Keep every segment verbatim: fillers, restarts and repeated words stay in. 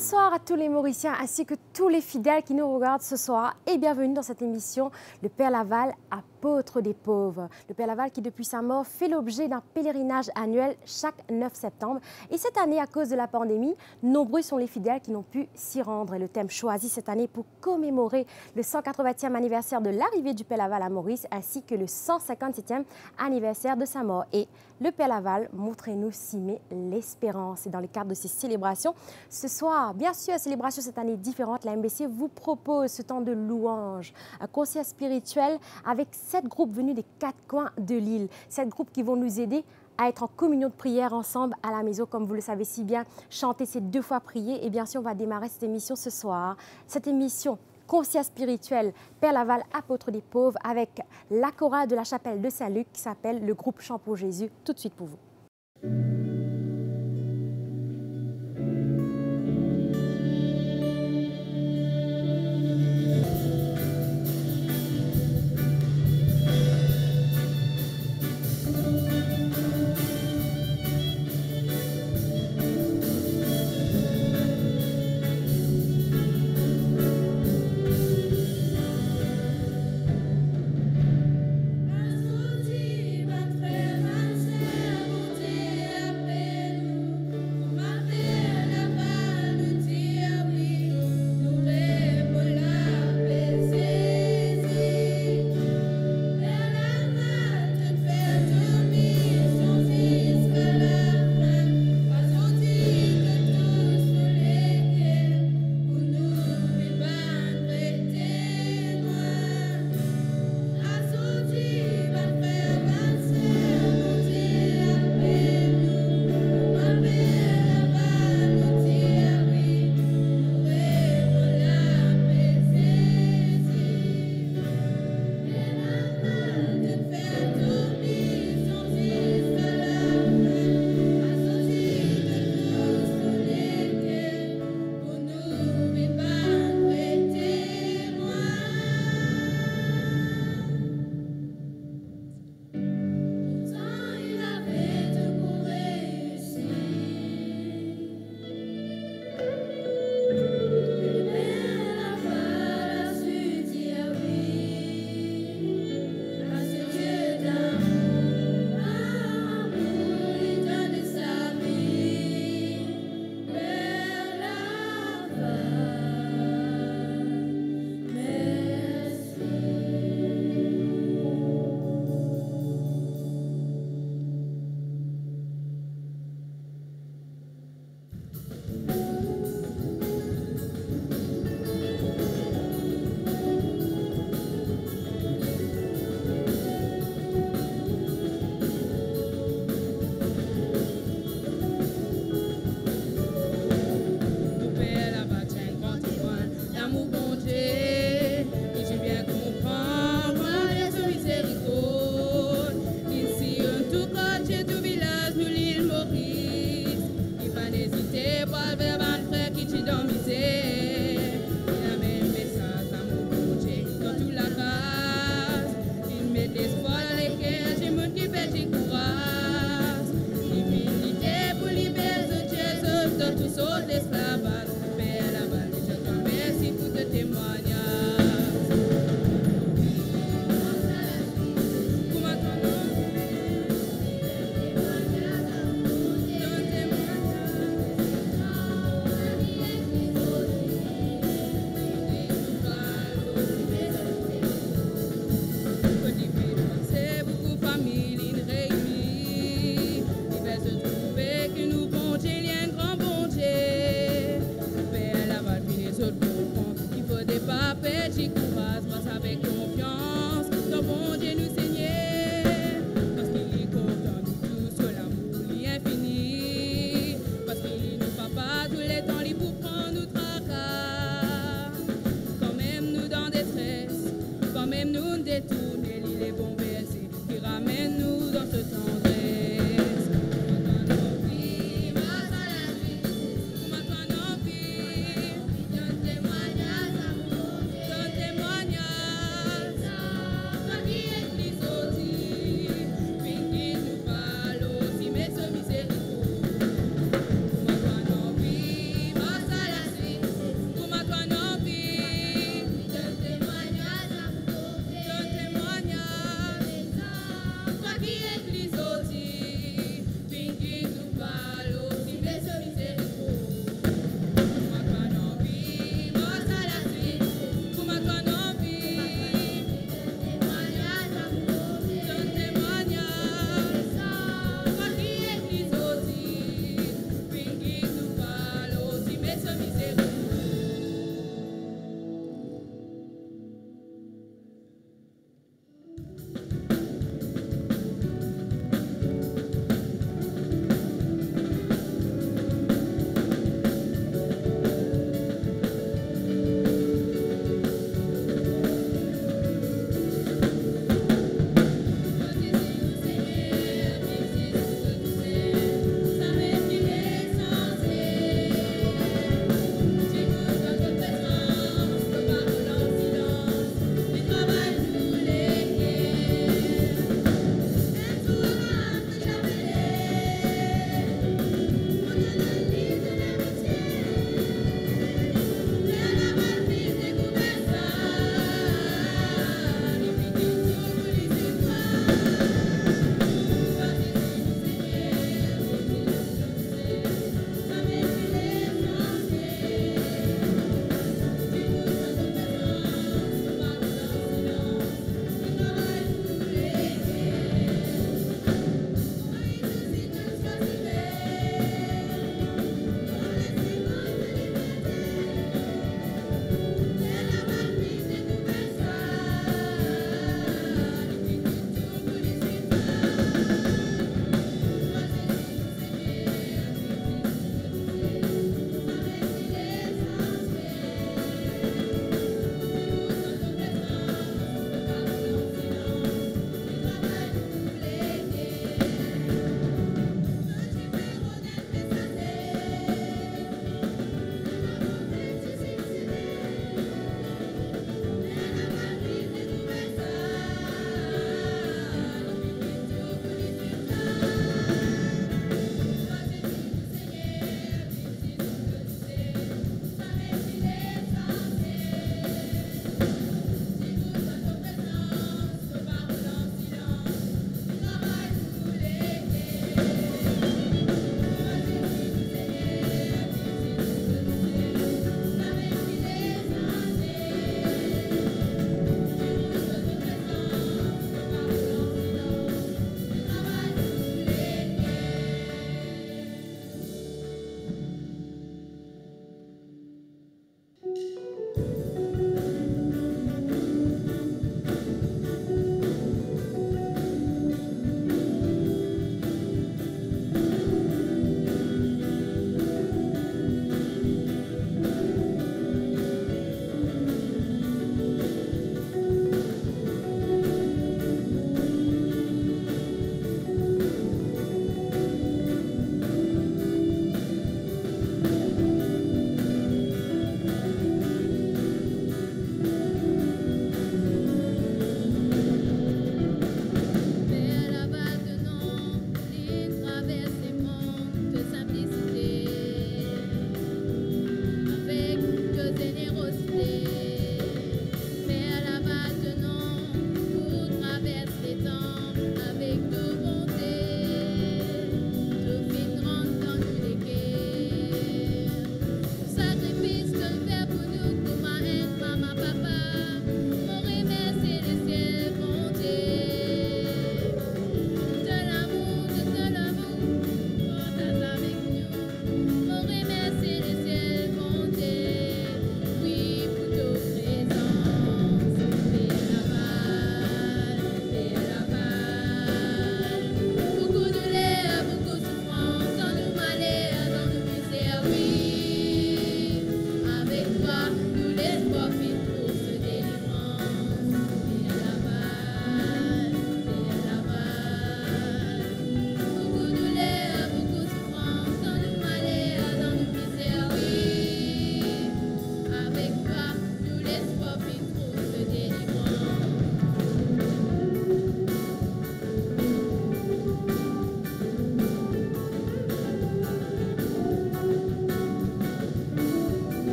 Bonsoir à tous les Mauriciens ainsi que tous les fidèles qui nous regardent ce soir et bienvenue dans cette émission Le Père Laval, apôtre des pauvres. Le Père Laval qui depuis sa mort fait l'objet d'un pèlerinage annuel chaque neuf septembre. Et cette année, à cause de la pandémie, nombreux sont les fidèles qui n'ont pu s'y rendre. Et le thème choisi cette année pour commémorer le cent quatre-vingtième anniversaire de l'arrivée du Père Laval à Maurice ainsi que le cent cinquante-septième anniversaire de sa mort. Et le Père Laval, montrez-nous s'aimer l'espérance. Et dans le cadre de ces célébrations, ce soir, bien sûr, célébration cette année différente, la M B C vous propose ce temps de louange, un concert spirituel avec sept groupes venus des quatre coins de l'île. Sept groupes qui vont nous aider à être en communion de prière ensemble à la maison, comme vous le savez si bien, chanter ces deux fois prier. Et bien sûr, on va démarrer cette émission ce soir. Cette émission concert spirituel Père Laval, apôtre des pauvres, avec la chorale de la chapelle de Saint-Luc qui s'appelle le groupe Chant pour Jésus. Tout de suite pour vous. Mas o dia vai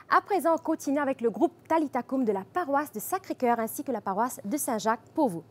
À présent, on continue avec le groupe Talita Kum de la paroisse de Sacré-Cœur ainsi que la paroisse de Saint-Jacques pour vous.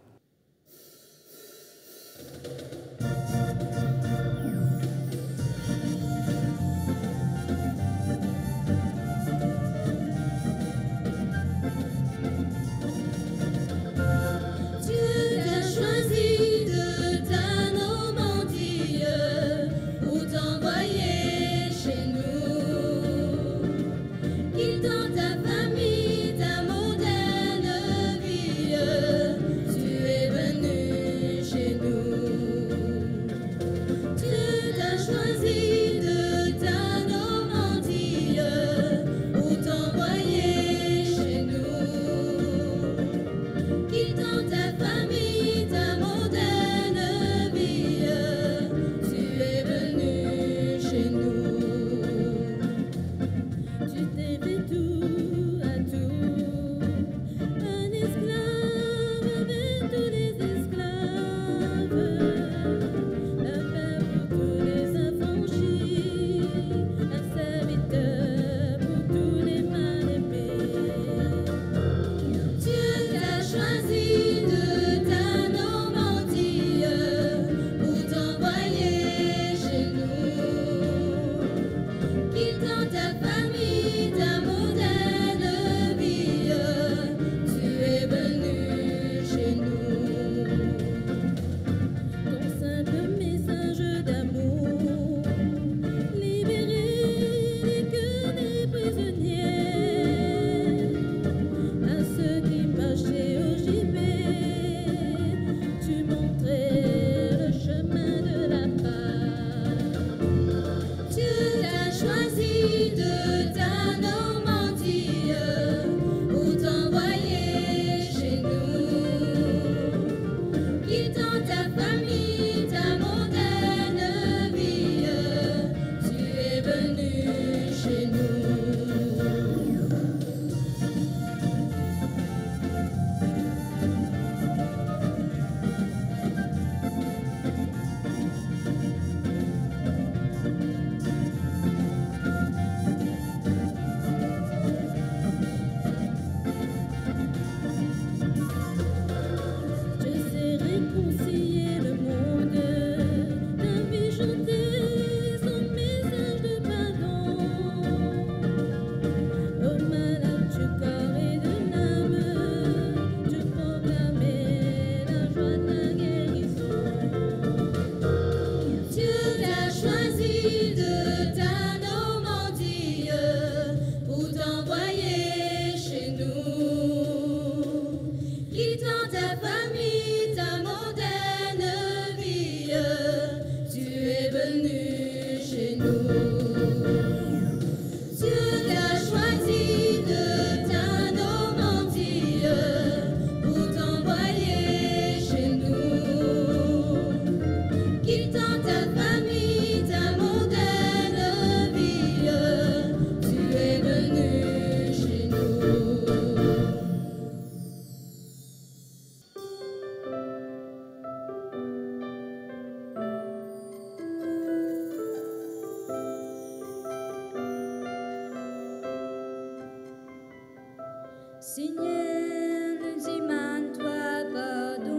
Seigneur, nous demandons-toi pardon.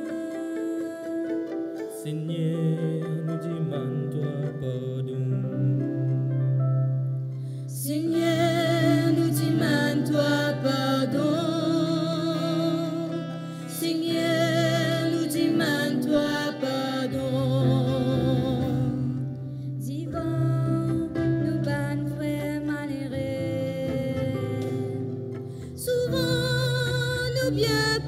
Seigneur, nous demandons-toi pardon. Seigneur, nous demandons-toi pardon. Seigneur, nous demandons-toi pardon. Divin, nous ban frères malheureux. Souvent, nous bien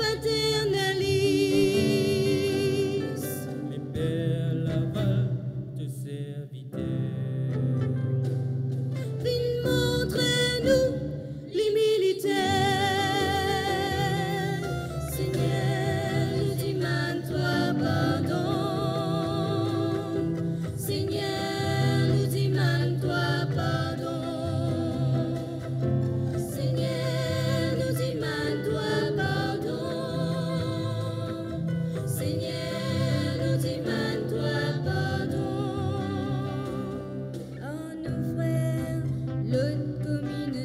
paternalistes. Mais Père Laval, te serviteur. Viens montre-nous l'humilité. Seigneur, nous demandons-toi pardon. Seigneur, nous demandons-toi pardon. Seigneur, nous demandons-toi pardon. Seigneur, nous demandons-toi pardon. En nos frères, l'autre communauté.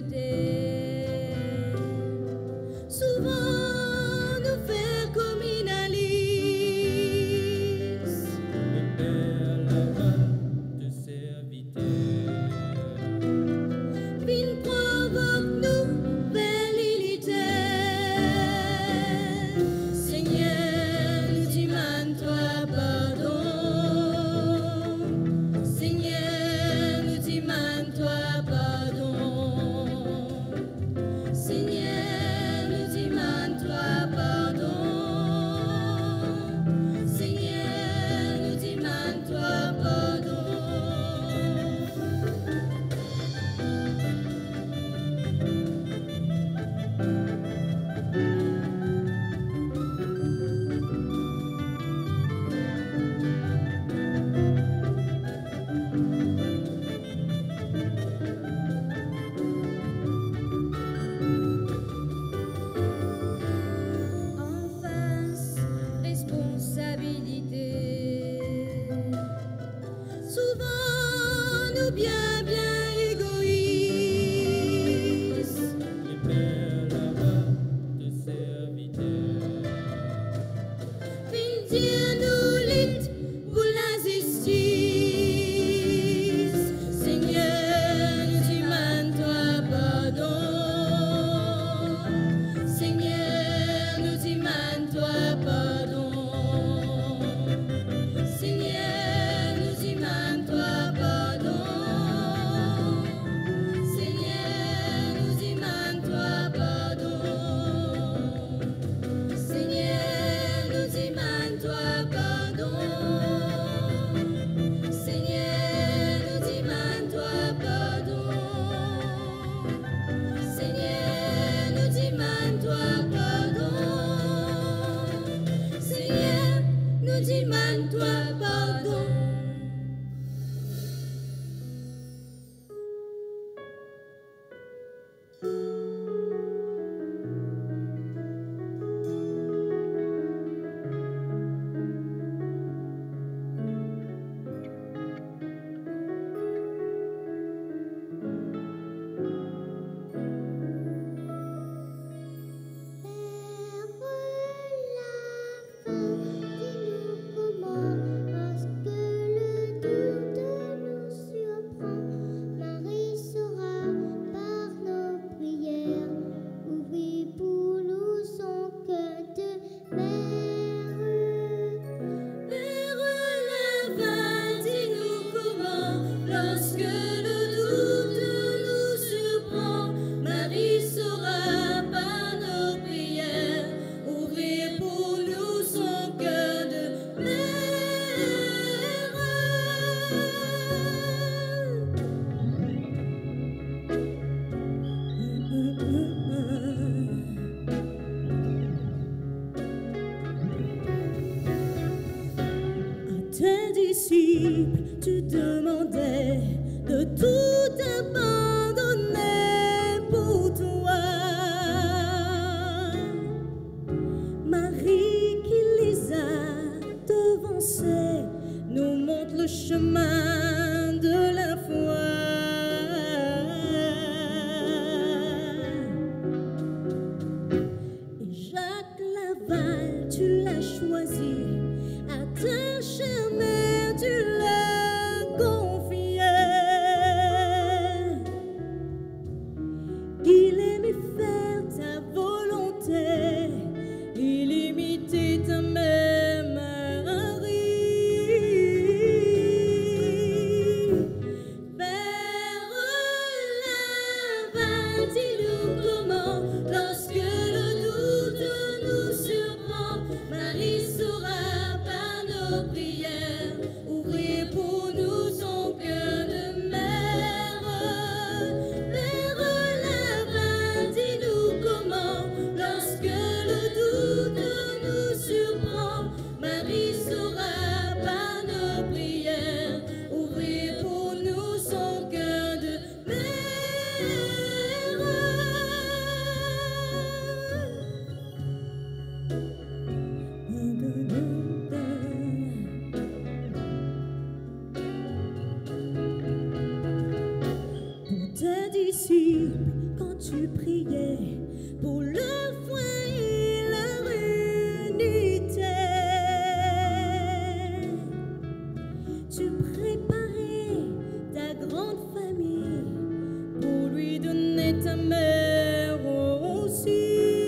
disciples, tu demandais de tout abandonner pour toi. Marie qui les a devancés nous montre le chemin de la foi. Et Jacques Laval, tu l'as choisi, à ta chère mère tu l'as confié. Il aimait faire ta volonté, il imitait ta mère Marie. Père Laval, dis-nous comment, lorsque le doute nous surprend, Marie saura par nos prières ouvrir pour nous son cœur de mère. Père Laval, dis-nous comment, lorsque le doute nous surprend, Marie saura par nos prières ouvrir pour nous son cœur de Pour tes disciples, quand tu priais pour leur foi et leur unité, tu préparais ta grande famille pour lui donner ta mère aussi.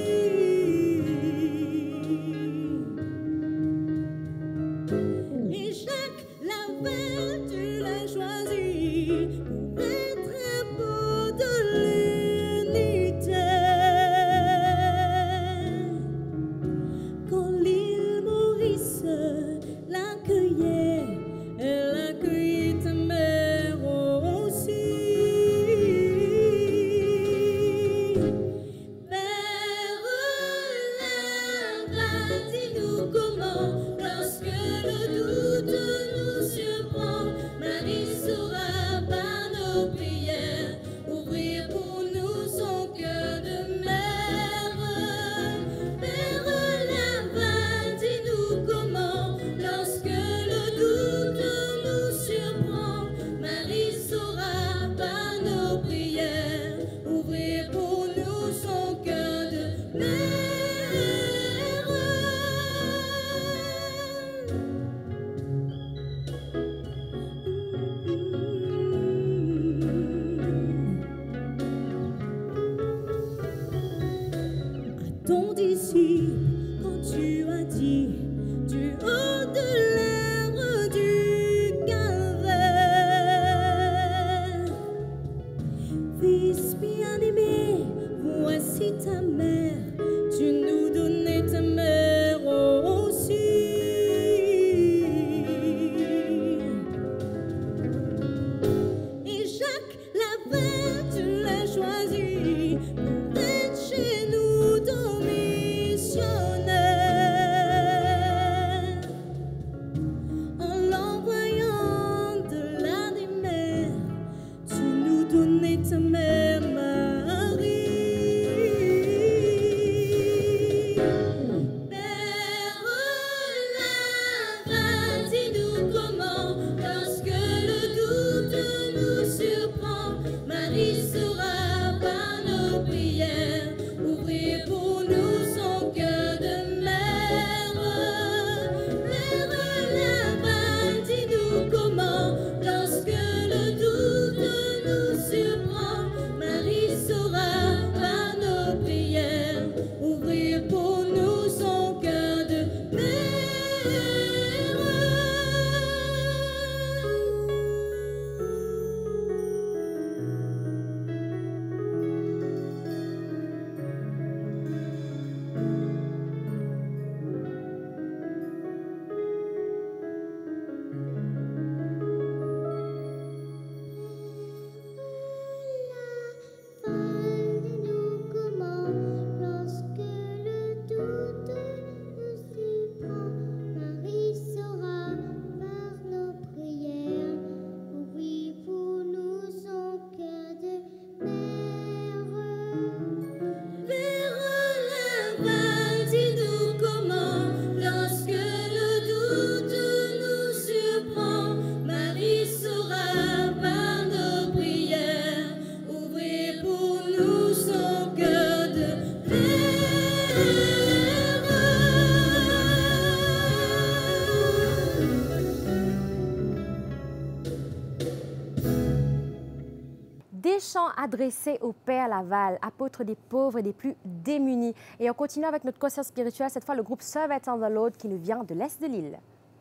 Et Jacques Laval, tu l'as choisi pour être un pot de l'unité. Quand l'île Maurice l'accueillait, elle accueillit ta mère aussi. Père Laval, dis-nous comment, lorsque le doute nous surprend, Marie saura par nos prières ouvrir pour nous son cœur de mère. Père Laval, dis-nous comment, lorsque le doute nous surprend, Marie saura par nos prières ouvrir pour nous son cœur de mère. À ton disciple, quand tu as dit du haut de l'arbre du calvaire, Fils bien-aimé, voici ta mère, tu nous donnais ta mère aussi. Et Jacques Laval, tu l'as choisi pour être chez nous ton missionnaire. En l'envoyant de la des mers, tu nous donnais ta mère Marie. chant adressé au Père Laval, apôtre des pauvres et des plus démunis. Et on continue avec notre concert spirituel, cette fois le groupe Servants of the Lord qui nous vient de l'Est de l'île.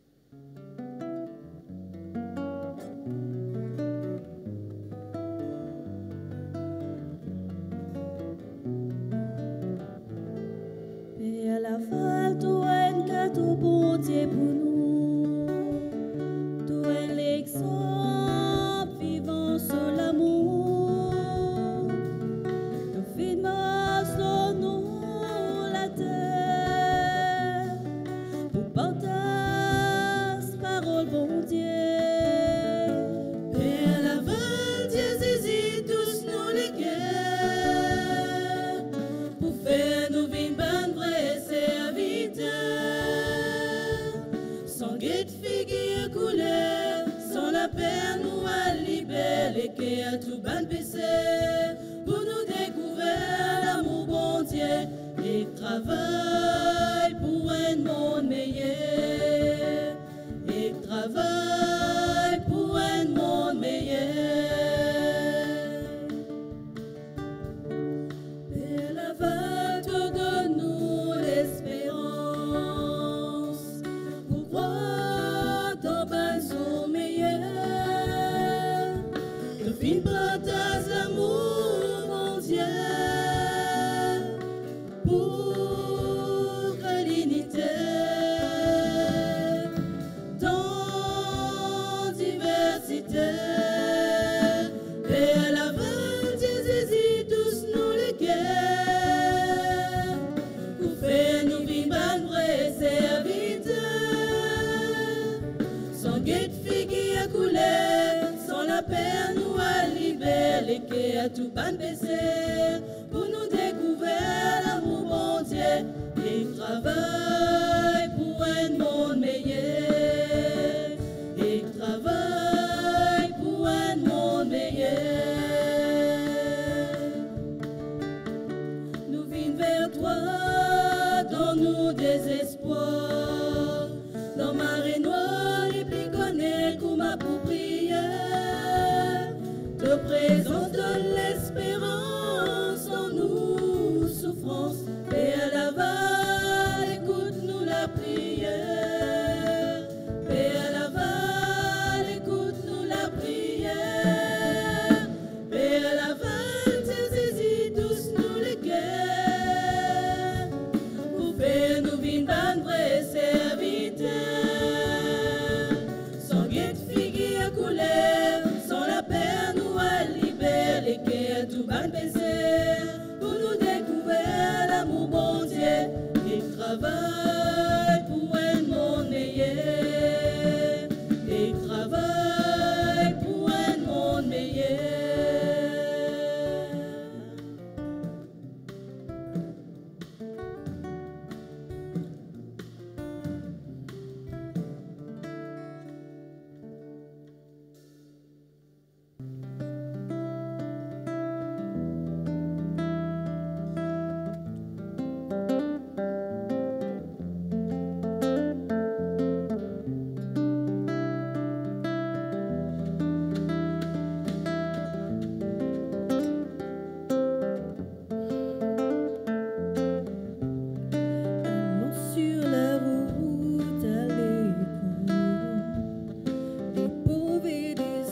Père Laval, toi un cadeau bon Dieu pour nous, toi un exemple vivant sur l'amour, toi fais sur nous la terre, pour partager parole bon Dieu. Père Laval, Dieu Jésus, tous nous les cœurs, pour faire nous vivre ban vrai serviteur, sans guette figure couleur, sans la peine nous à libérer, qui a tout ban péché, pour nous découvrir l'amour bon Dieu, et travail pour un monde meilleur, et travail pour un monde meilleur. Père Laval, te donne-nous l'espérance pour croire dans un jour meilleur. De fin partage l'amour, mon Dieu, pour que l'unité dans diversité. Père Laval, Dieu Jésus, tous nous les cœurs, pour faire nous vivre un vrai serviteur, sans guette figure à couler, sans la peine nous à libérer, qui a tout ban péché, pour nous découvrir l'amour bon Dieu, et travail pour un monde meilleur, et travail pour un monde meilleur. Nous vîmes vers toi dans nos désespoirs, dans marée noire et puis connaît comme ma pour prière. Te présente donne l'espérance dans nos souffrances. Père Laval, écoute-nous la prière. Père Laval, écoute-nous la prière. Père Laval, Dieu Jésus, tous nous les cœurs, pour faire nous vivre un vrai serviteur, sans guette figure à couler, sans la peine nous à libérer, qui a tout ban péché, pour nous découvrir l'amour bon Dieu, et travail pour un monde meilleur, et travail pour un monde meilleur. Allons sur la route à l'écoute des pauvres et des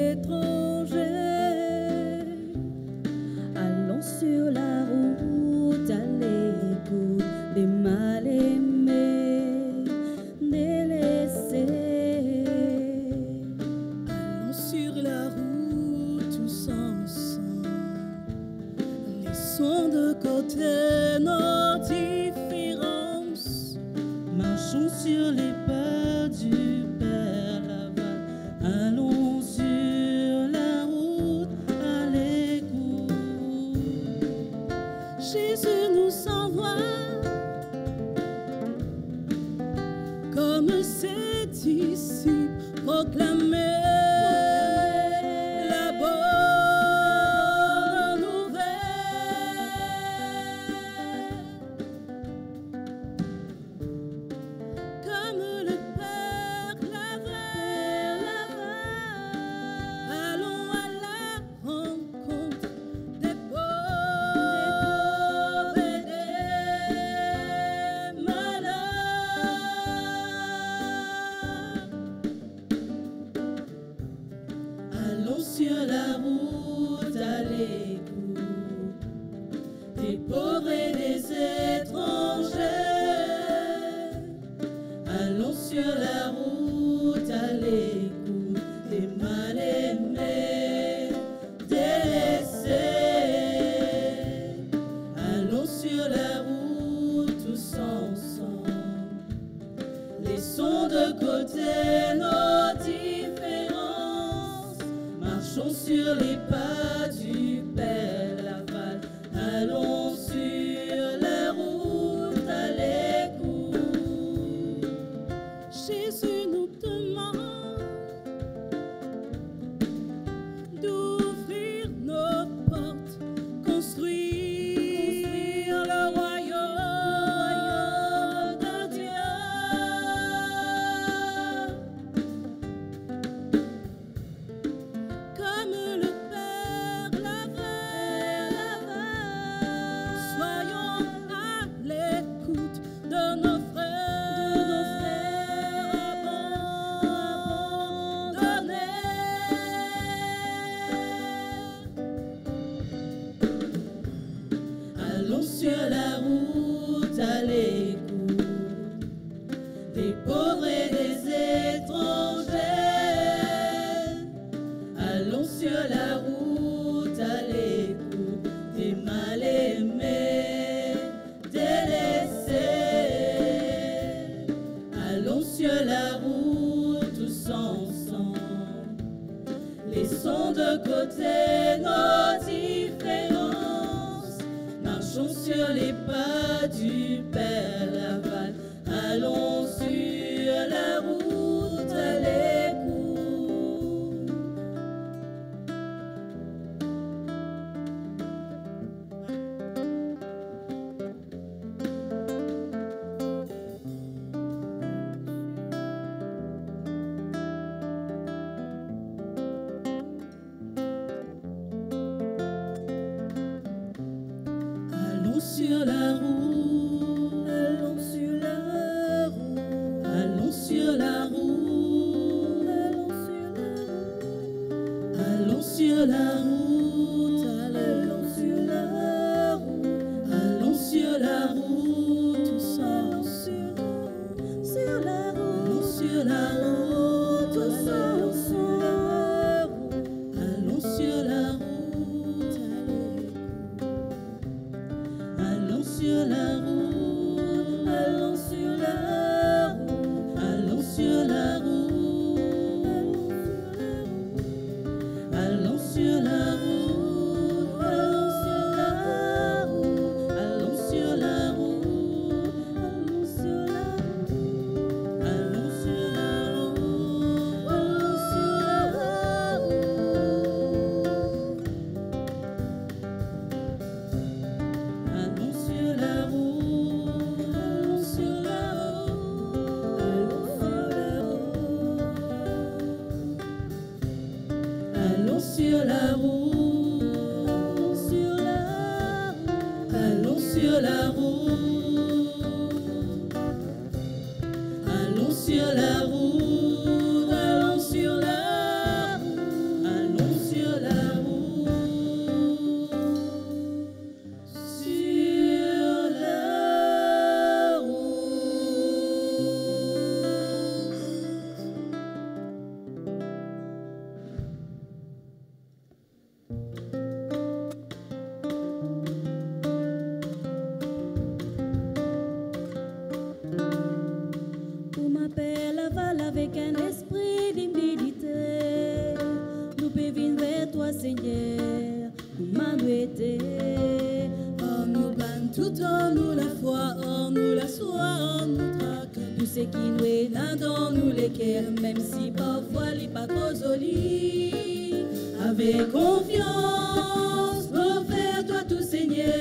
étrangers. Allons sur la route à l'écoute des mal-aimés, délaissés. Allons sur la route tous ensemble, laissons de côté nos différences, marchons sur les pas du Père Laval. Allons sur la route à l'écoute. Jésus nous envoie comme ses disciples proclamer la bonne nouvelle. Comme le Père Laval, allons à la rencontre voix du Père Laval. Allons sur la route à l'écoute. Allons sur la route, allons sur la route, allons sur la route, allons sur la route, allons sur la route, allons sur la route, tous allons sur sur la route, allons sur la route, tous allons sur la route, allons sur la route. Allons sur la route, allons sur la route, allons sur la route, allons sur la route, allons sur la route, allons sur la route, allons sur la route, allons sur la route, allons sur la Allons sur la route, allons sur la route, allons sur la route, allons sur la route, allons sur la route, allons sur la route, allons sur la route. Sur la Pour ma Père Laval avec un esprit d'humilité, nous pouvons venir vers toi, Seigneur, pour m'adouer. Oh, nous ban tout en nous la foi, en nous la soie, en nous traque. Tout ce qui nous est là dans nous les cœurs, même si parfois il n'est pas trop joli. Avec confiance, pour faire toi tout, Seigneur.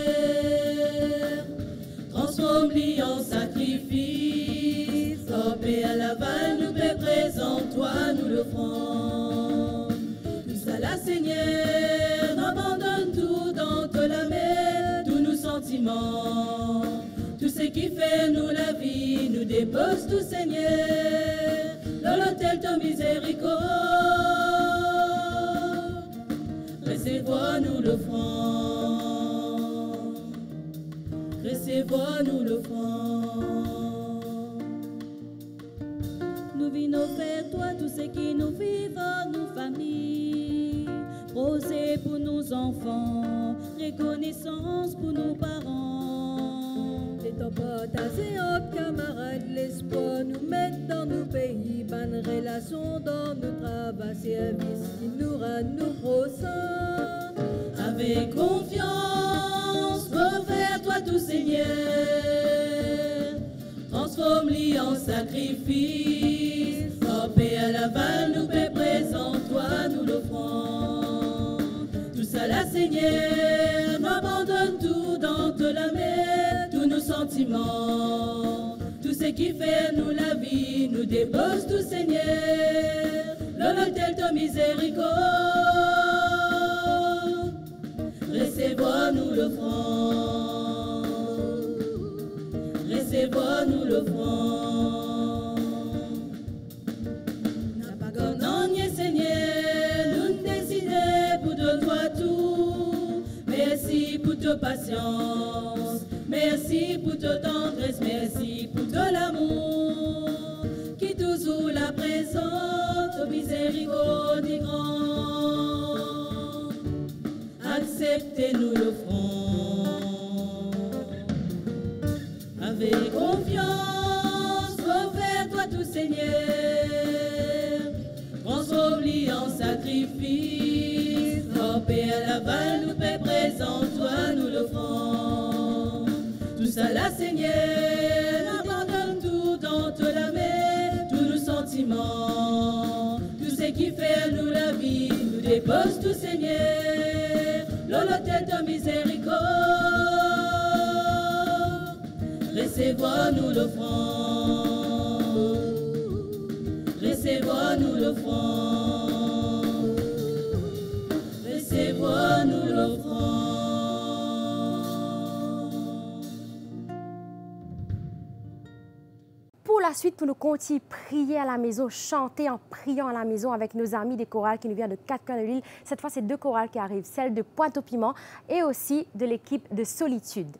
Transforme-les en sacrifice. Oh Père Laval, nous te présentons, toi nous le ferons. Tout ça là, Seigneur, abandonne tout dans te la main, tous nos sentiments. Tout ce qui fait nous la vie, nous dépose tout, Seigneur, dans l'autel de miséricorde. Recevons-nous le front, recevons-nous le front. Nous venons faire toi tout ce qui nous vivons, nos familles, procès pour nos enfants, reconnaissance pour nos parents. Et ton partager aux camarades, l'espoir nous mettre dans nos pays, bonne relation dans nos travaux, service qui nous rend nous prochains. Avec confiance, refais toi tout, Seigneur, transforme-les en sacrifice. Oh Père Laval, nous te présentons, toi nous l'offrons. Tout ça là, Seigneur, nous abandonne tout dans te la main, tous nos sentiments. Tout ce qui fait nous la vie, nous dépose tout, Seigneur, dans l'autel de miséricorde. Recevons-nous le front, recevons-nous le front. N'a pas gagné, Seigneur, nous décider pour de toi tout. Merci pour ta patience, merci pour ta tendresse, merci pour ton amour qui toujours la présente, miséricorde grand. Acceptez-nous le front. Avec confiance, refais-toi tout, Seigneur. Transforme-les en sacrifice. Oh Père Laval, nous te présentons, toi nous le ferons. Tout ça là, la Seigneur, abandonne tout dans te la main, tous nos sentiments, tout ce qui fait nous la vie, nous dépose tout Seigneur, l'olo tête en miséricorde, recevons-nous l'offrande, recevons-nous l'offrande, recevons-nous l'offrande. Pour la suite, pour nous continuer à prier à la maison, chanter en priant à la maison avec nos amis des chorales qui nous viennent de quatre coins de l'île. Cette fois, c'est deux chorales qui arrivent, celle de Pointe-au-Piment et aussi de l'équipe de Solitude.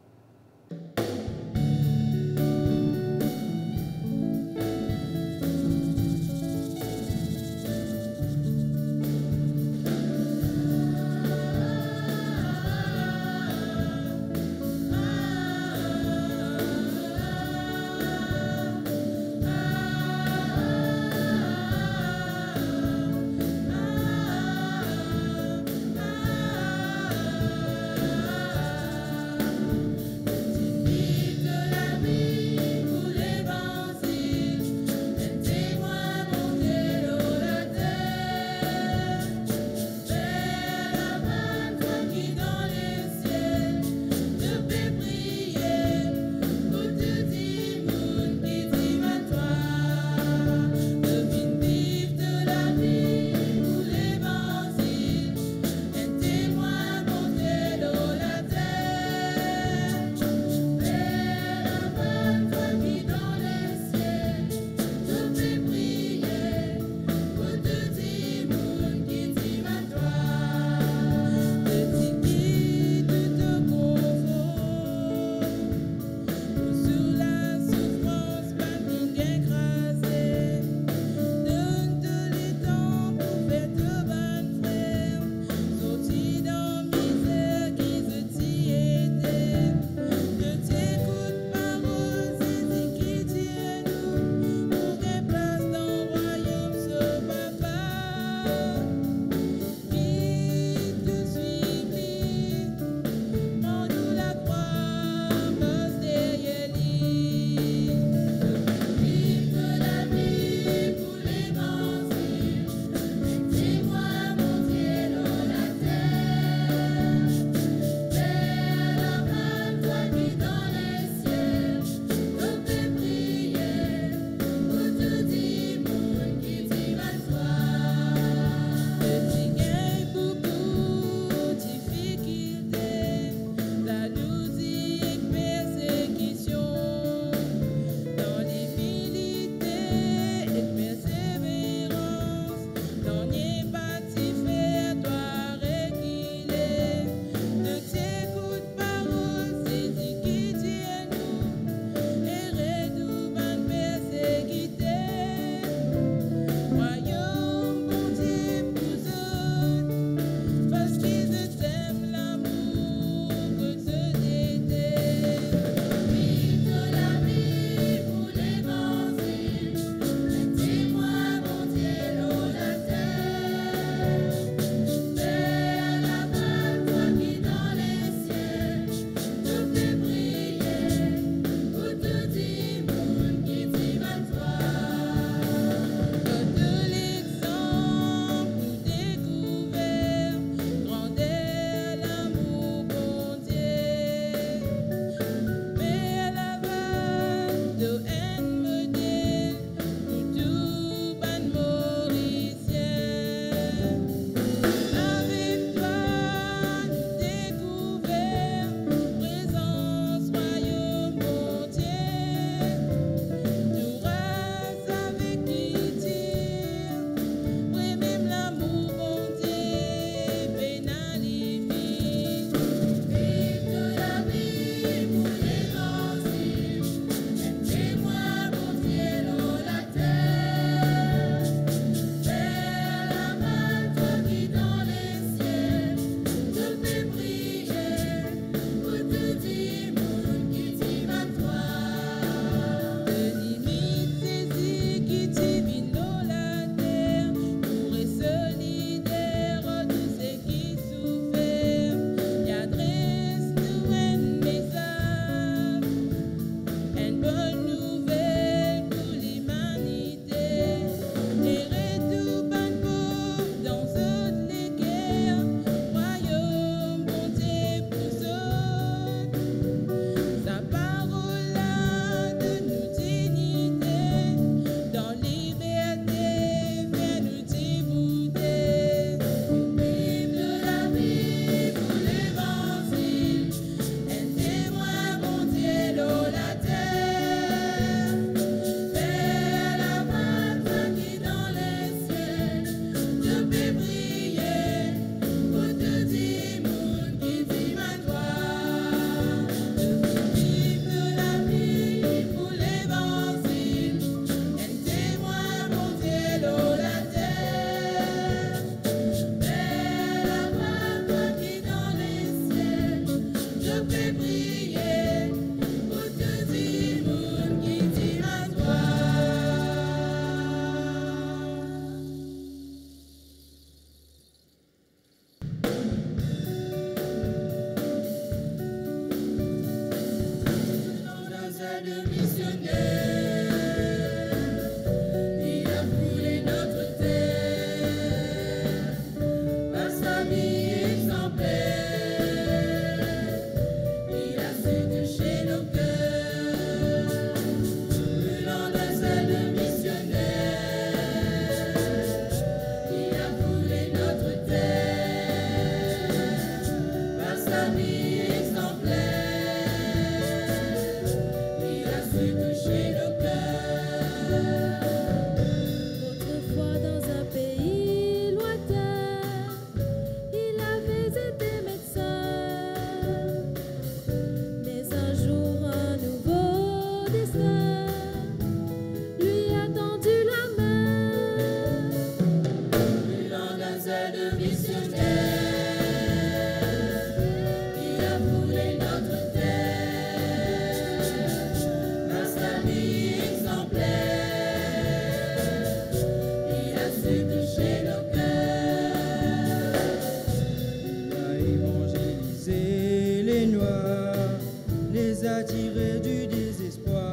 joie, les attirer du désespoir.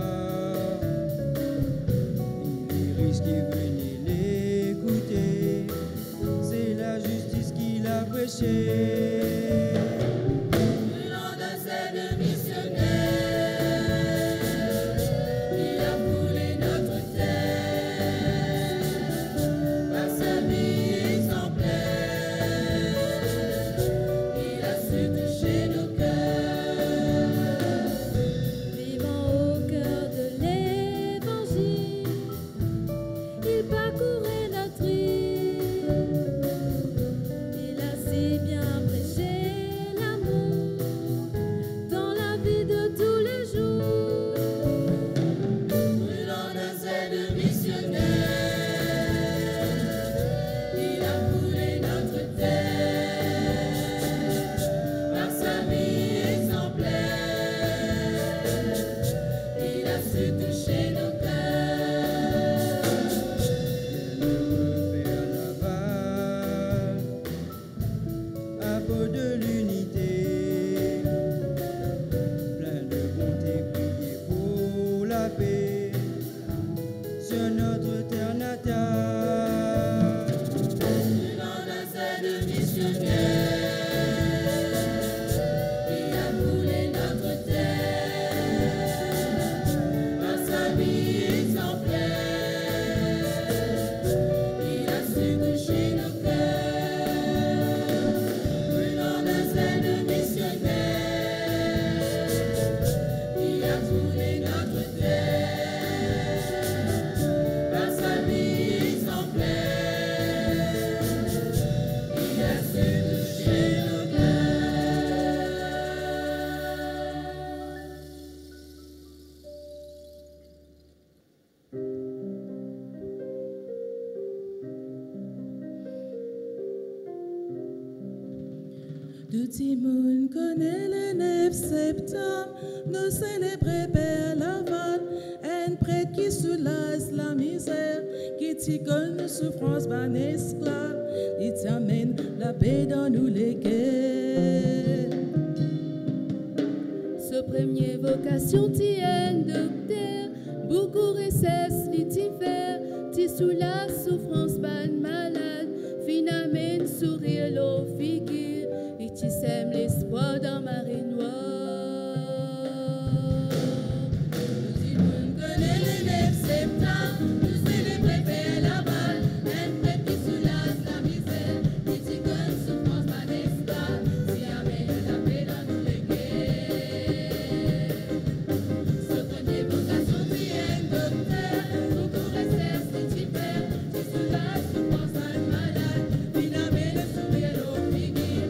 Il est risqué, venez l'écouter, c'est la justice qu'il a prêchée. Tout le monde connaît le neuf septembre, nous célébrons Père Laval, un prêtre qui soulage la misère, qui ticonne nos souffrances ban esclaves, il t'amène la paix dans nous les guerres. Ce premier vocation tient docteur, beaucoup recesse l'itifer, ti sous la souffrance ban malade, finalement sourire l'eau figure. Tu sèmes l'espoir dans marée noire. Tout le monde connaît le neuf septembre, nous célébrons Père Laval, un prêtre qui soulage la misère, qui ticonne souffrance ban esclave, qui amène la paix dans tous les guerres. Ce premier vocation tient docteur, beaucoup recesse l'itifer, qui soulage souffrance ban malade, finalement sourire l'eau figure.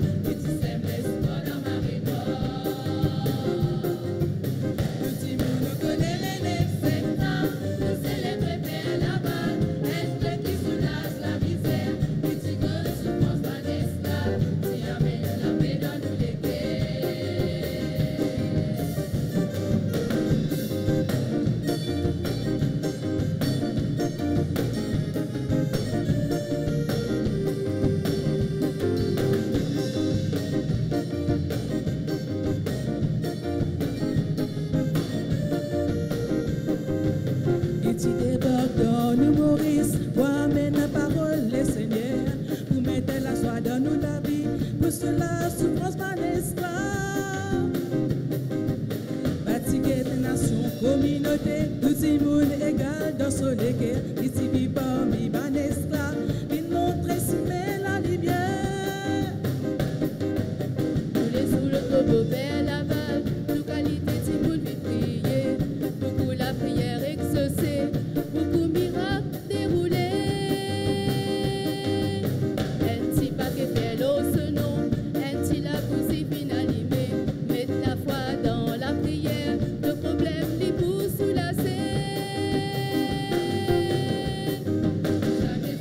La souffrance ban esclave, fatigué des nations, communauté, tout le monde égal dans son équerre, ici vit parmi ban esclave, il montre si met la lumière. Tous les jours le corbeau Père Laval, toute qualité si vous le prier, beaucoup la prière exaucée, beaucoup miracles déroulés. Un petit paquet fait l'eau ce nom. La poussée finalisée, mettre la foi dans la prière, le problème les pousse sous la scène. Jamais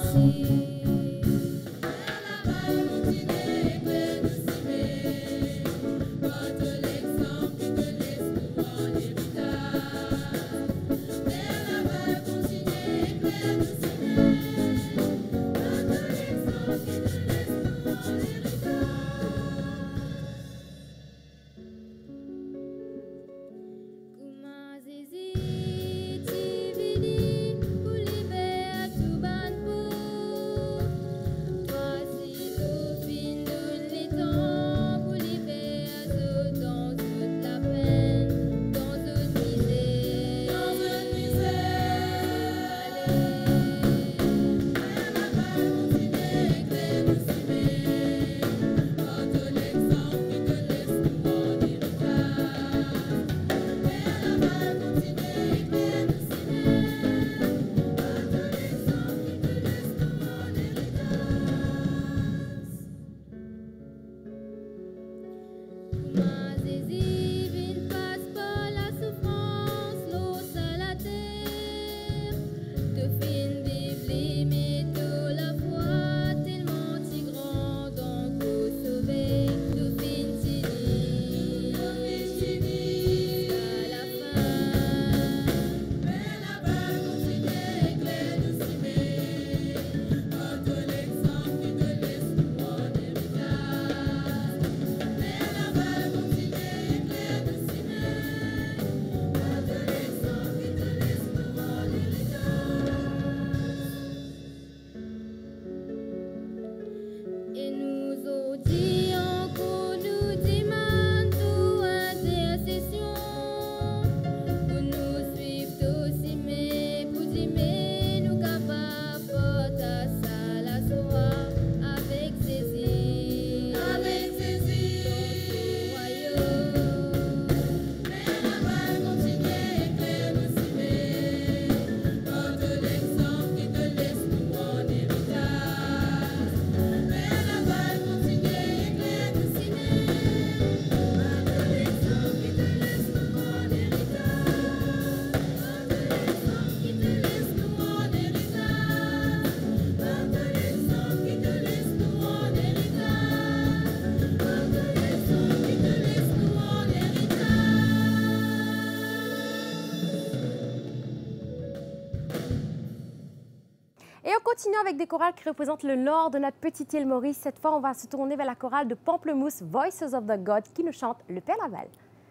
Continuons avec des chorales qui représentent le nord de notre petite île Maurice. Cette fois, on va se tourner vers la chorale de Pamplemousse, Voices of the God, qui nous chante le Père Laval.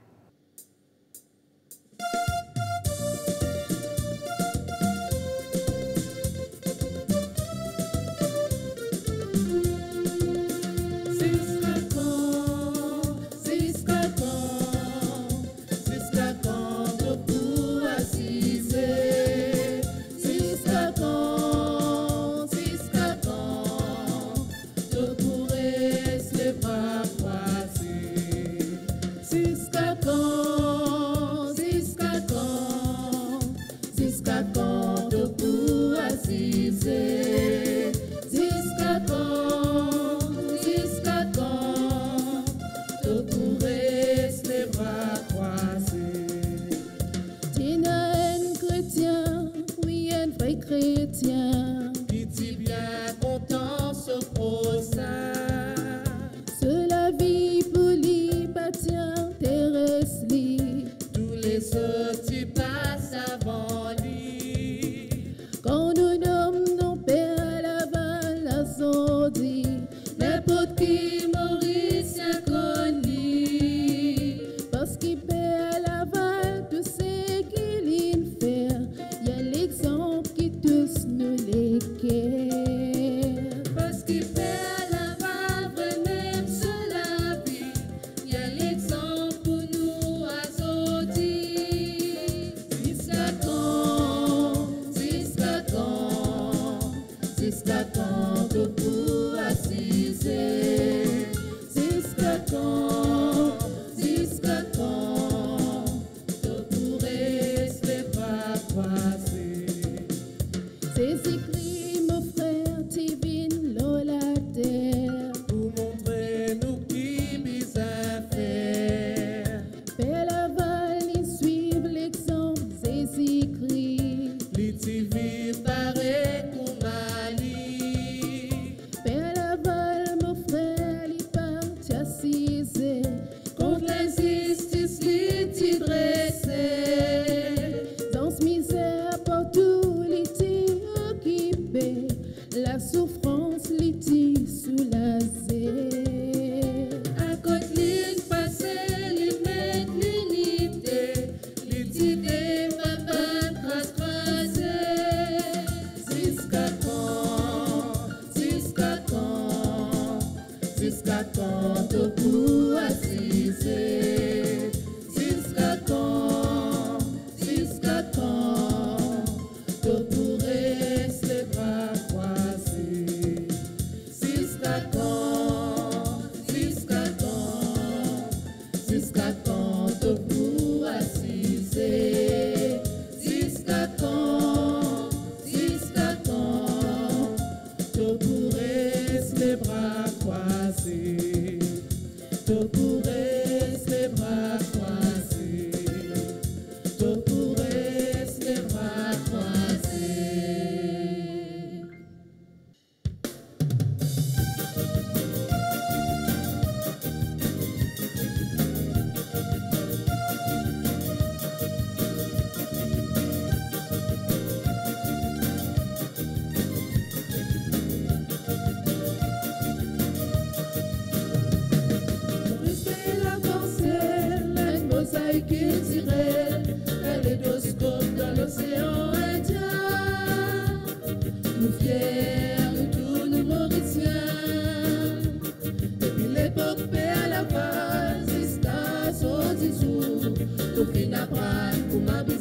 Chrétien, qui dit bien content ce procès. C'est la vie pour lui, bâtien terrestre, tous les sortis passent avant lui. Quand nous nommons nos pères Laval, la sortie, n'importe qui Mauricien connu, parce qu'il perd Laval, tout ce qu'il y fait, il y a l'exemple qui tous nous les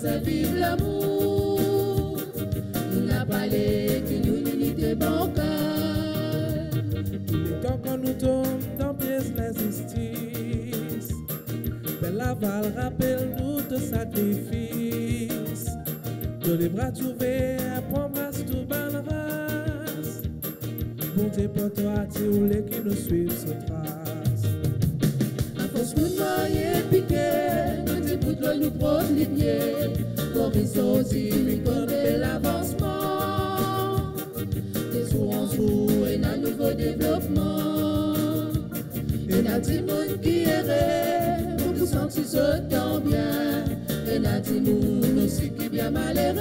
Français vive l'amour. Nous n'a parlé que nous l'unité bancale. Il est temps qu'on nous tombe dans pièce l'injustice. Belle Laval rappelle-nous de sacrifice. De les bras trouvés, pour brasse tout ban race. Bonté pour toi, tu voulais qui nous suivent sans trace. À force que nous mariés piqués, nous t'écoutons l'eau nous prendre les pieds. Pour résoudre, lui connaît l'avancement. Des jours en jour et un nouveau développement. Et n'a dit monde qui errait, beaucoup sentis ce temps bien. Et n'a dit monde aussi qui bien malheureux.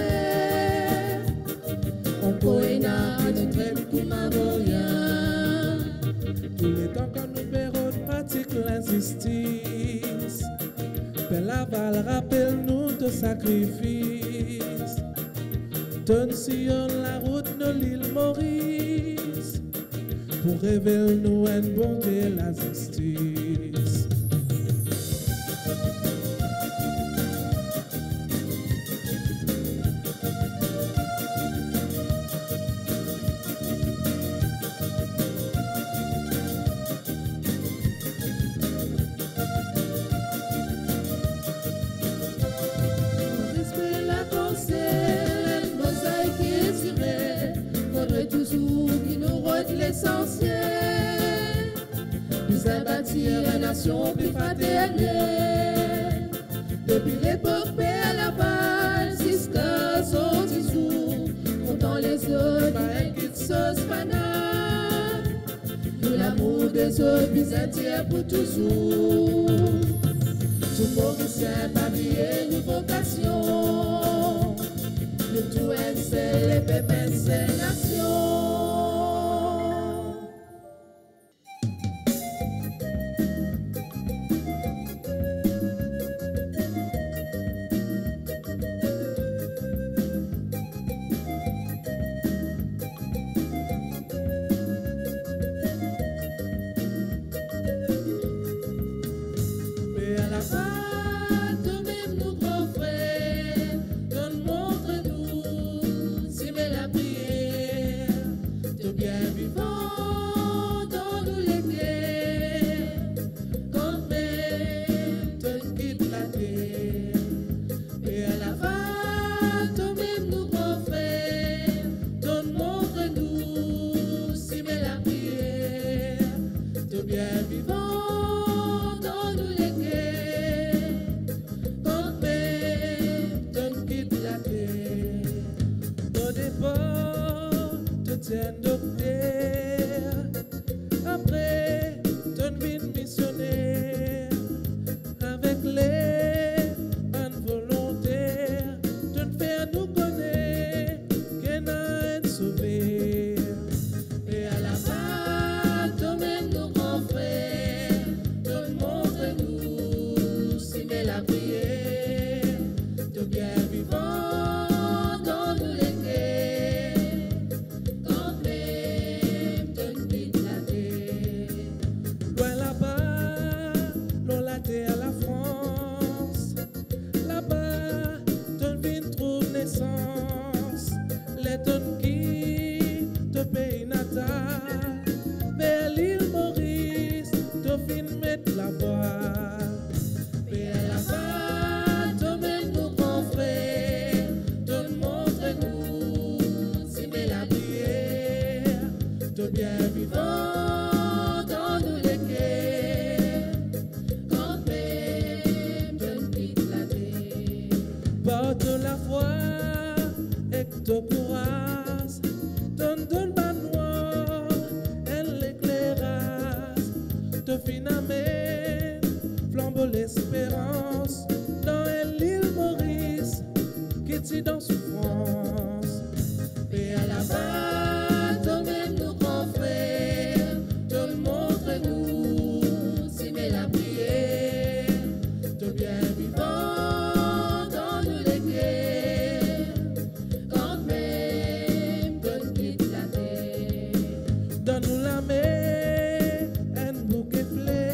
On pourrait n'a dit très beaucoup rien. Tous les temps quand nous verrons pratique l'injustice. Belle Laval rappelle-nous de sacrifice. Donne Sion la route de l'île Maurice. Pour révéler nous une bonté la justice. L'essentiel, nous a bâti la nation plus fraternelle. Depuis l'époque Père Laval, jusqu'à son discours, comptant les autres, pas un guide sauce banale. Nous l'amour des autres, byzantins pour toujours. Tout Mauricien, papier, nous vocation. Le tout est seul, les pépins, c'est nation.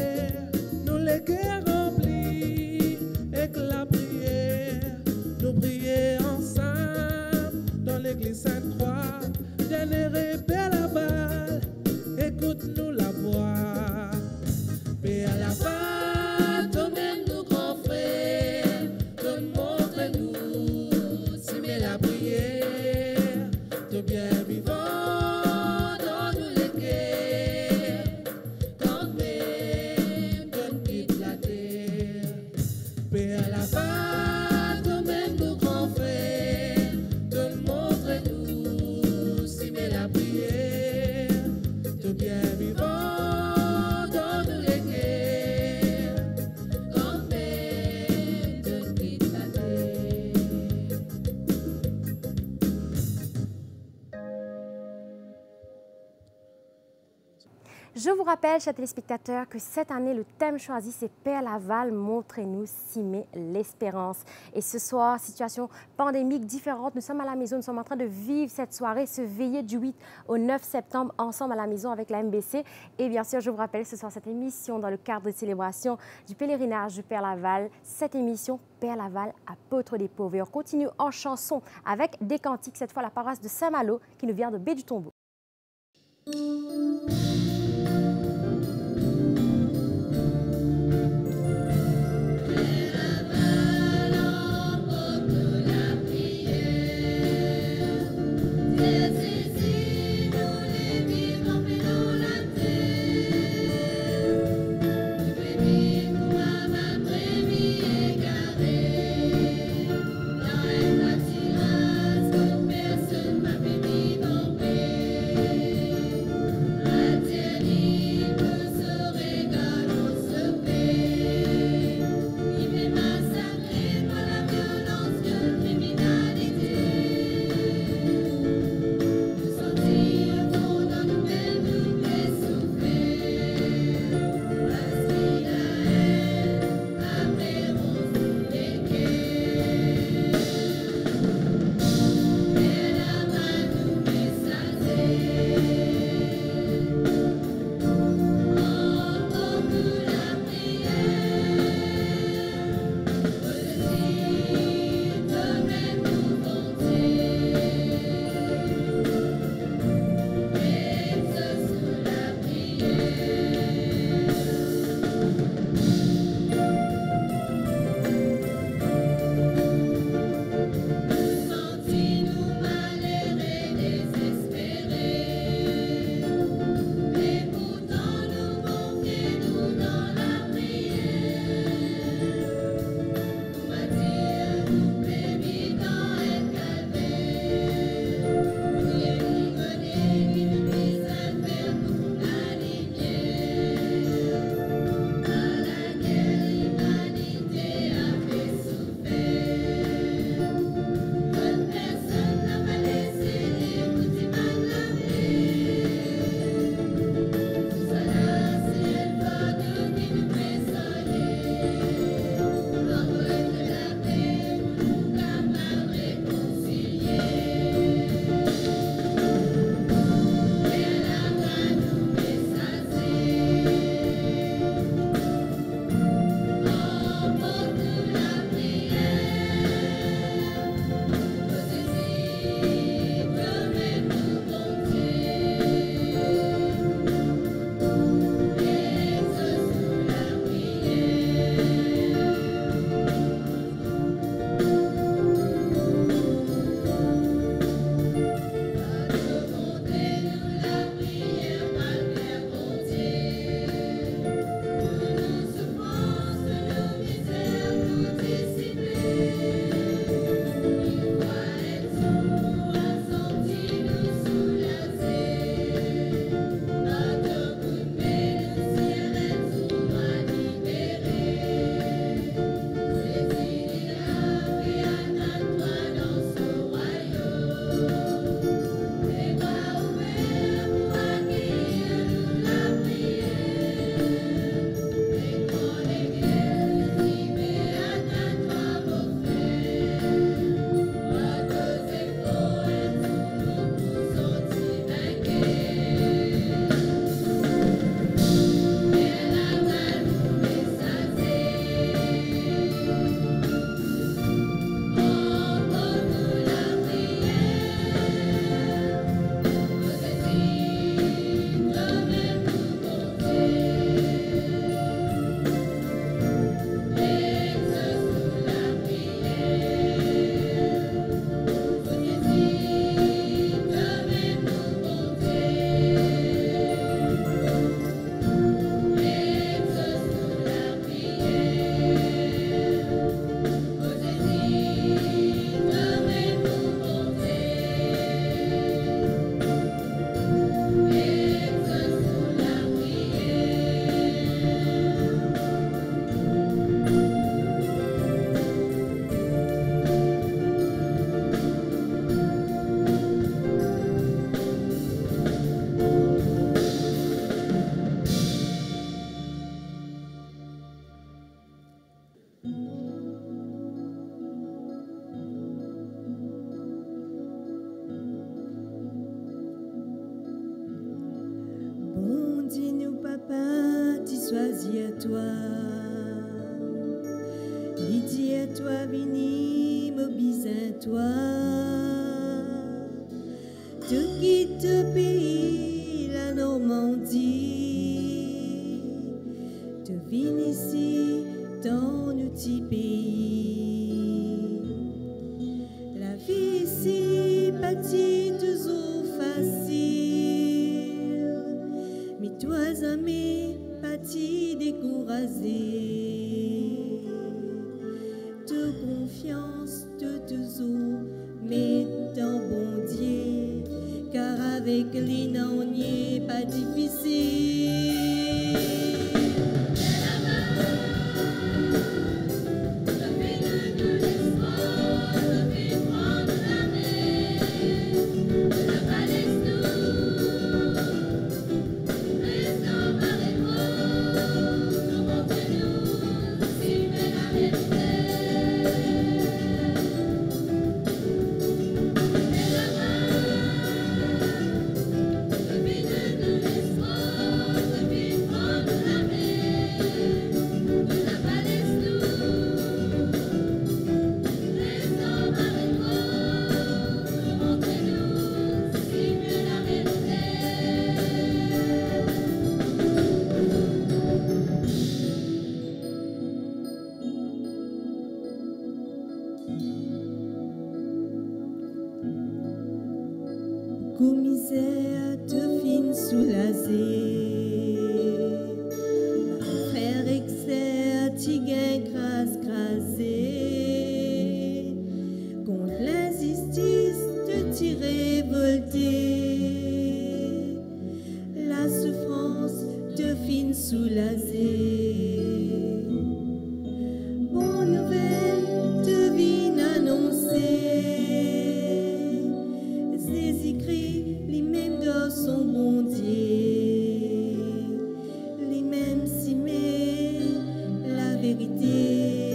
Nous prier ensemble dans l'église Sainte-Croix. Généré Père Laval, écoute-nous la voix. Père Laval, donne nous grands frères, donne montre-nous, si mais la prière, de bien vivant. Je vous rappelle, chers téléspectateurs, que cette année, le thème choisi, c'est Père Laval, montrez-nous Simé l'espérance. Et ce soir, situation pandémique différente, nous sommes à la maison, nous sommes en train de vivre cette soirée, ce veillée du huit au neuf septembre, ensemble à la maison avec la M B C. Et bien sûr, je vous rappelle, ce soir, cette émission dans le cadre de célébration du pèlerinage du Père Laval, cette émission Père Laval, apôtre des pauvres. Et on continue en chanson avec des cantiques, cette fois la paroisse de Saint-Malo qui nous vient de Baie du Tombeau. Personne m'a béni, mon père. choisi à toi. Lydie à toi, Vini, Mobise à toi. Tout quitte le pays, la Normandie. Tu viens ici dans notre petit pays. La vie ici bâtit toujours facile. Mais toi, amis, bâtis découragé. De confiance, de toujours, mais dans bon Dieu. Car avec les noms, n'est pas difficile. Commissaire, te fin soulagé. Frère exer, ti gain grâce crasé. Contre l'injustice, te ti révolté. La souffrance, te fin soulagé. Bonne nouvelle, te vin annoncer. Les mêmes dans son bon Dieu, les mêmes si mais la vérité,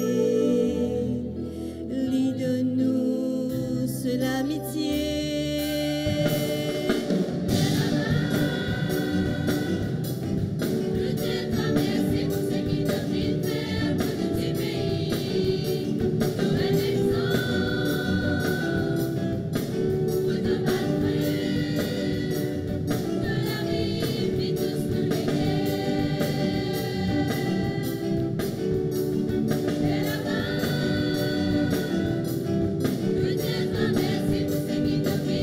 les de nous c'est l'amitié. Merci pour ce qui te fait.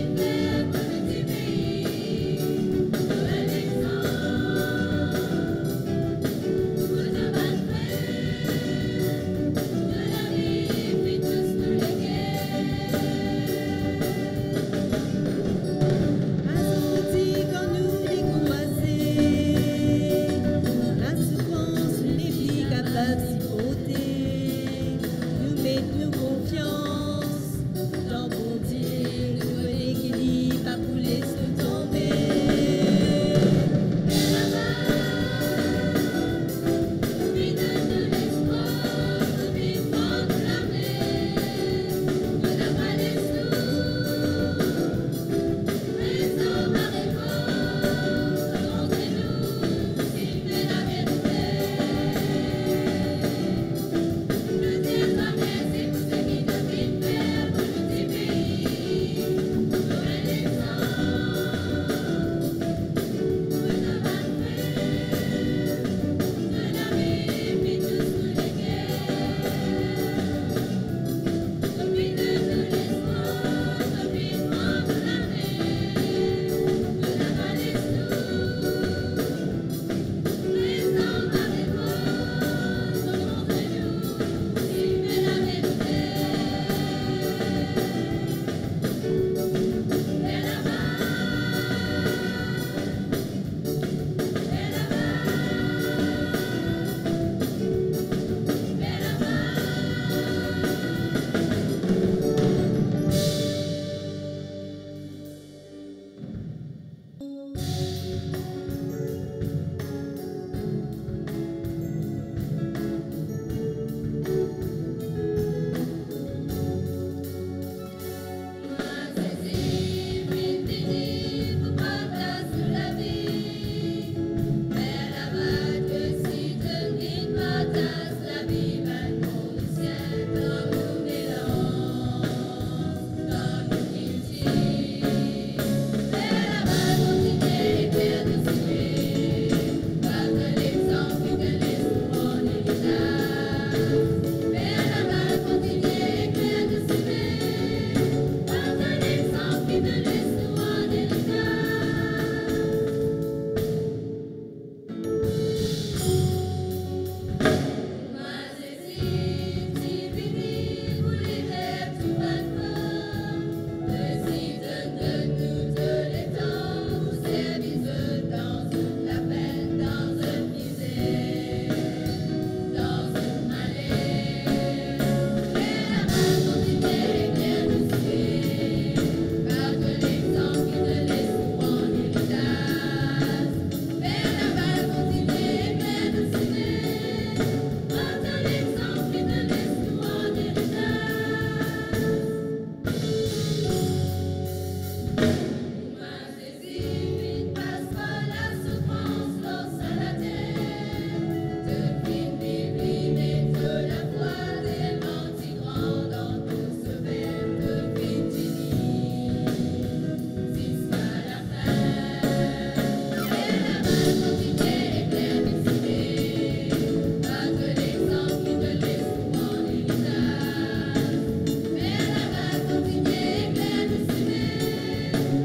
Thank you.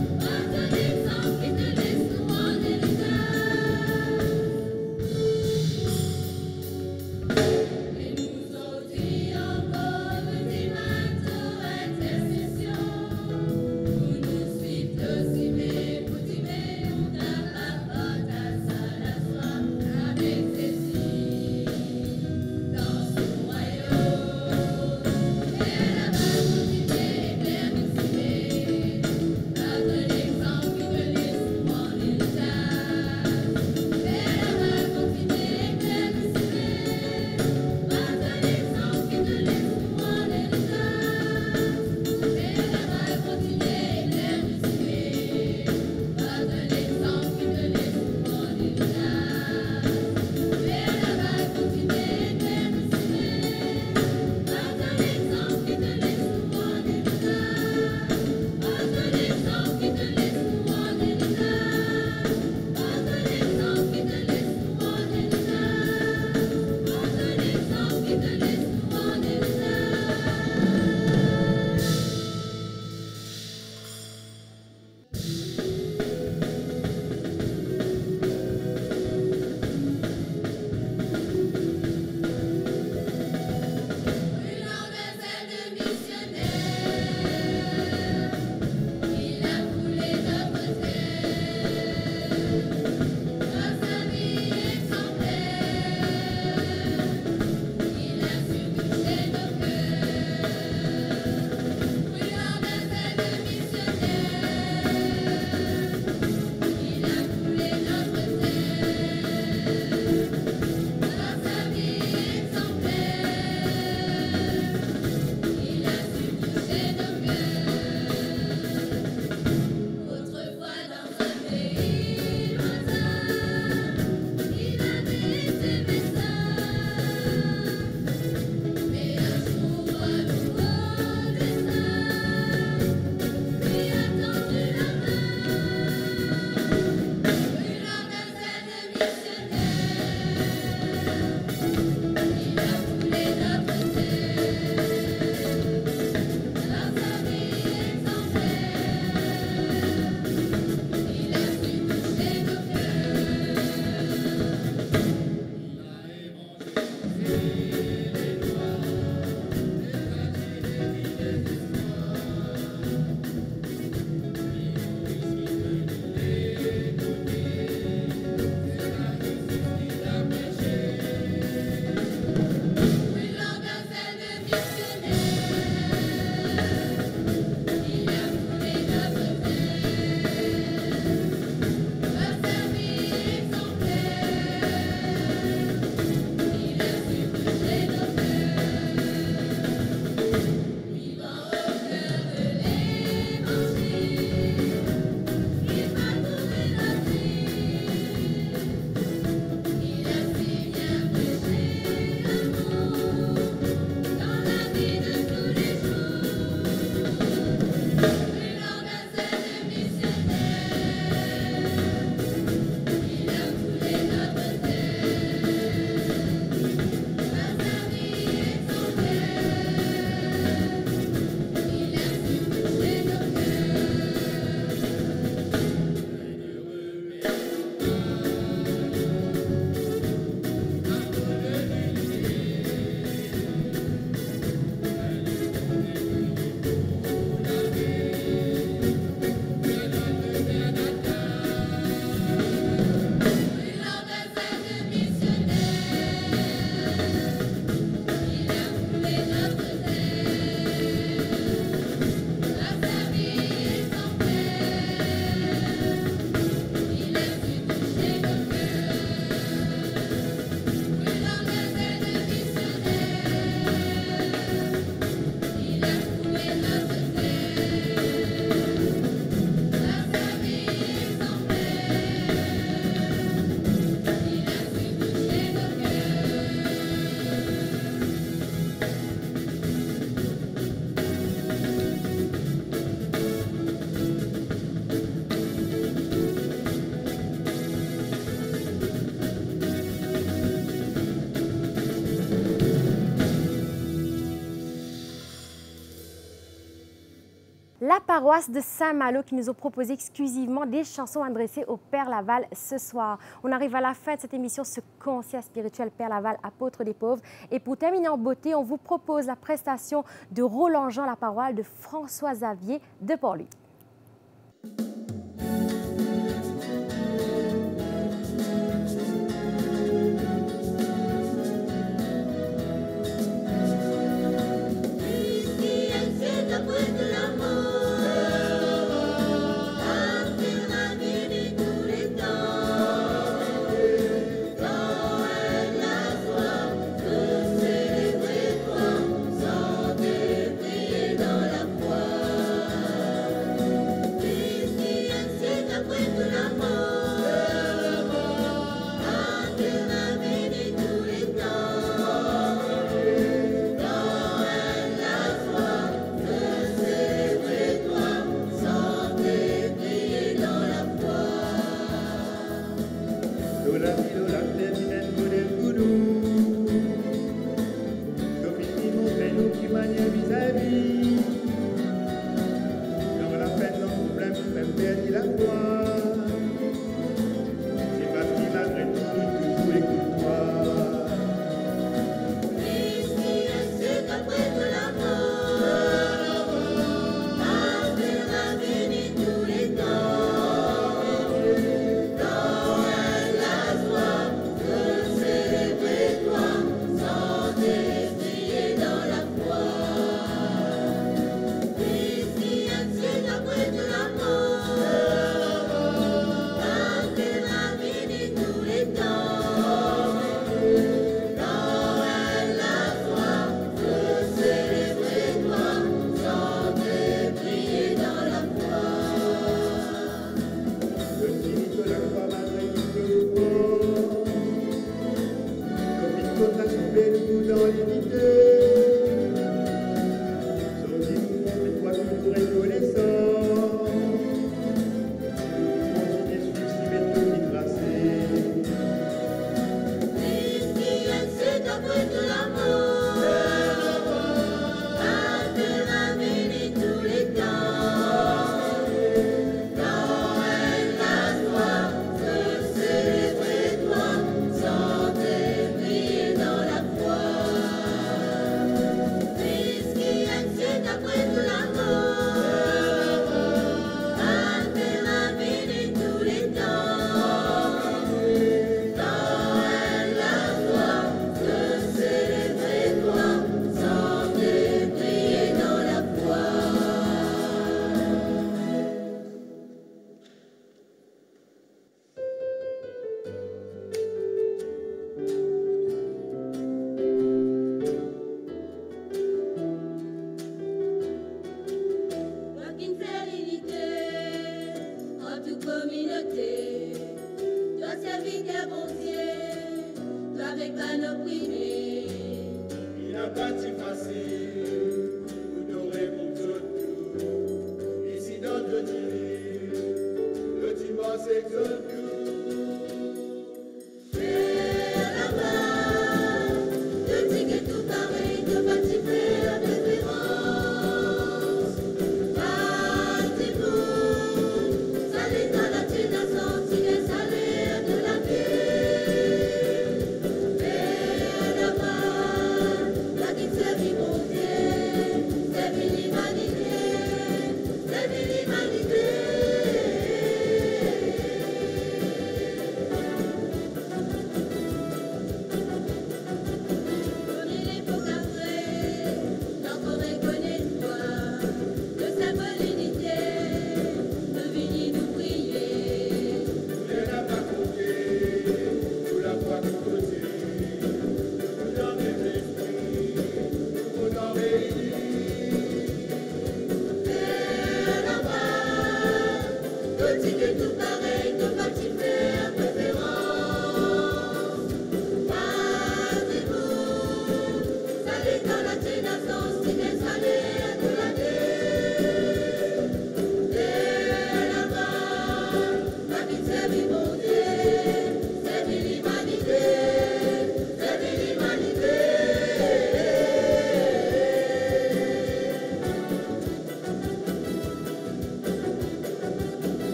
La paroisse de Saint-Malo qui nous a proposé exclusivement des chansons adressées au Père Laval ce soir. On arrive à la fin de cette émission, ce concert spirituel Père Laval, apôtre des pauvres. Et pour terminer en beauté, on vous propose la prestation de Roland Jean La Parole de François Xavier de Port-Louis.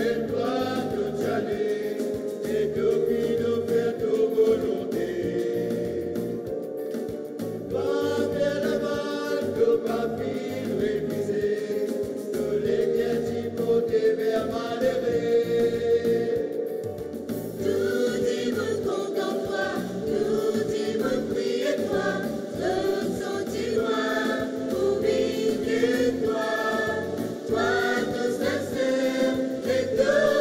Rappelle-toi toute année et depuis nous faire ta volonté. Va vers la balle, que papy révisé, que les guerres t'hypothèques vers malheureux. Tout dit mon compte en toi, tout dit mon prix et toi, le sentiment pour vivre toi, toi tout sincère et tout.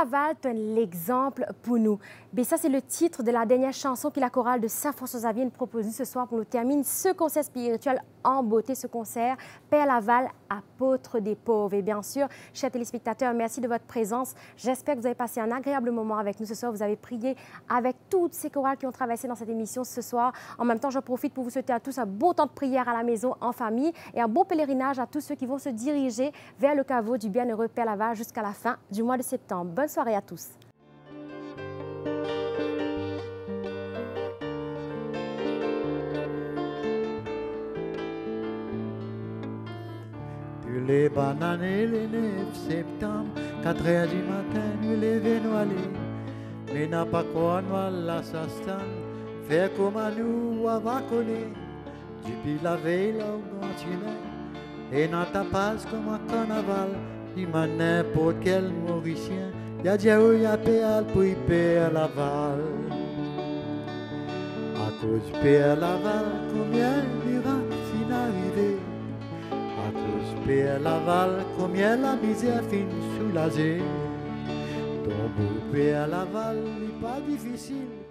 Laval donne l'exemple pour nous. Mais ça, c'est le titre de la dernière chanson que la chorale de Saint-François-Xavier nous propose ce soir pour nous terminer ce concert spirituel en beauté, ce concert Père Laval, apôtre des pauvres. Et bien sûr, chers téléspectateurs, merci de votre présence. J'espère que vous avez passé un agréable moment avec nous ce soir. Vous avez prié avec toutes ces chorales qui ont traversé dans cette émission ce soir. En même temps, je profite pour vous souhaiter à tous un bon temps de prière à la maison, en famille, et un bon pèlerinage à tous ceux qui vont se diriger vers le caveau du bienheureux Père Laval jusqu'à la fin du mois de septembre. Bonne soirée à tous. Les bananes et les neuf septembre, quatre heures du matin, nous lever nous aller. Mais n'a pas quoi nous la s'astan, faire comme à nous à vacoler. Depuis la veille là où on et n'a ta passe comme un carnaval. Il m'a n'importe quel Mauricien, y'a Diaou, y'a Péal pour y Père Laval. À cause du Père Laval, combien miracles fin arrivé. À cause Père Laval, combien la misère fin soulagée. Ton beau Père Laval, n'est pas difficile.